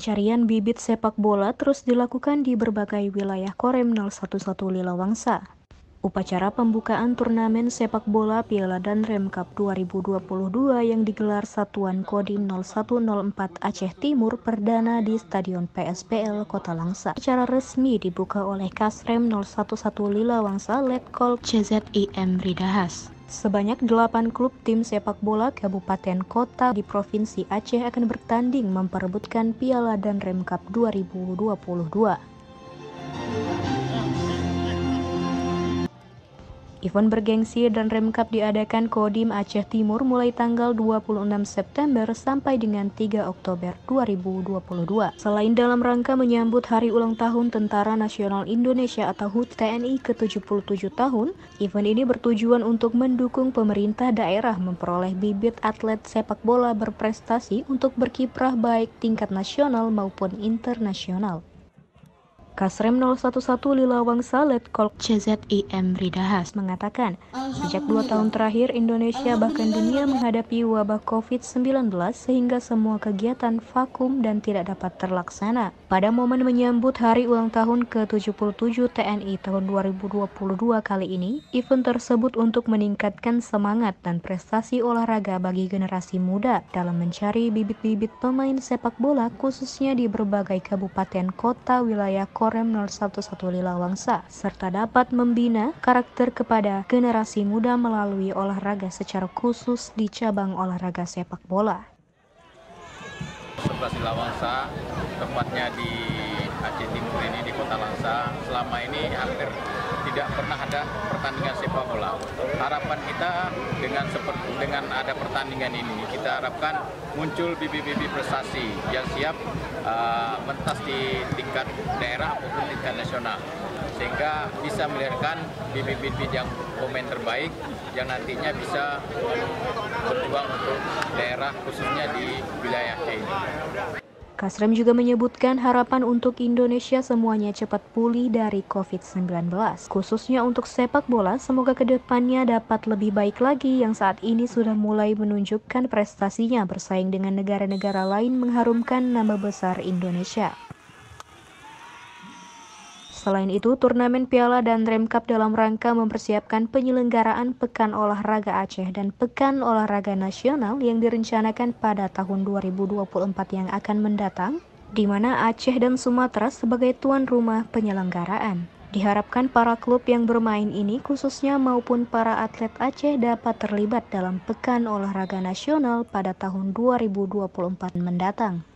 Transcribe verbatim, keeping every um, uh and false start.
Pencarian bibit sepak bola terus dilakukan di berbagai wilayah Korem nol satu satu Lilawangsa. Upacara pembukaan turnamen sepak bola Piala Danrem Cup dua ribu dua puluh dua yang digelar Satuan Kodim nol satu nol empat Aceh Timur perdana di Stadion P S B L Kota Langsa. Secara resmi dibuka oleh Kasrem nol satu satu Lilawangsa Letkol C Z I M Ridahas. Sebanyak delapan klub tim sepak bola kabupaten kota di Provinsi Aceh akan bertanding memperebutkan Piala Danrem Cup dua ribu dua puluh dua. Event bergengsi Danrem Cup diadakan Kodim Aceh Timur mulai tanggal dua puluh enam September sampai dengan tiga Oktober dua ribu dua puluh dua. Selain dalam rangka menyambut Hari Ulang Tahun Tentara Nasional Indonesia atau H U T T N I ke tujuh puluh tujuh tahun, event ini bertujuan untuk mendukung pemerintah daerah memperoleh bibit atlet sepak bola berprestasi untuk berkiprah baik tingkat nasional maupun internasional. Kasrem nol satu satu Lilawangsa Letkol C Z I M Ridahas mengatakan, sejak dua tahun terakhir Indonesia bahkan dunia menghadapi wabah covid sembilan belas sehingga semua kegiatan vakum dan tidak dapat terlaksana. Pada momen menyambut Hari Ulang Tahun ke tujuh puluh tujuh T N I tahun dua ribu dua puluh dua kali ini, event tersebut untuk meningkatkan semangat dan prestasi olahraga bagi generasi muda dalam mencari bibit-bibit pemain sepak bola khususnya di berbagai kabupaten kota wilayah Korem nol satu satu Lilawangsa, serta dapat membina karakter kepada generasi muda melalui olahraga secara khusus di cabang olahraga sepak bola. sebelas Lilawangsa, tepatnya di Aceh Timur ini di Kota Langsa, selama ini hampir tidak pernah ada pertandingan sepak bola. Harapan kita dengan seperti dengan ada pertandingan ini, kita harapkan muncul bibit-bibit prestasi yang siap uh, mentas di tingkat daerah maupun tingkat nasional, sehingga bisa melahirkan bibit-bibit yang pemain terbaik yang nantinya bisa berjuang untuk daerah khususnya di wilayah Aceh ini. Kasrem juga menyebutkan harapan untuk Indonesia semuanya cepat pulih dari covid sembilan belas. Khususnya untuk sepak bola, semoga kedepannya dapat lebih baik lagi yang saat ini sudah mulai menunjukkan prestasinya bersaing dengan negara-negara lain mengharumkan nama besar Indonesia. Selain itu, turnamen Piala Danrem Cup dalam rangka mempersiapkan penyelenggaraan Pekan Olahraga Aceh dan Pekan Olahraga Nasional yang direncanakan pada tahun dua ribu dua puluh empat yang akan mendatang, di mana Aceh dan Sumatera sebagai tuan rumah penyelenggaraan. Diharapkan para klub yang bermain ini khususnya maupun para atlet Aceh dapat terlibat dalam Pekan Olahraga Nasional pada tahun dua ribu dua puluh empat mendatang.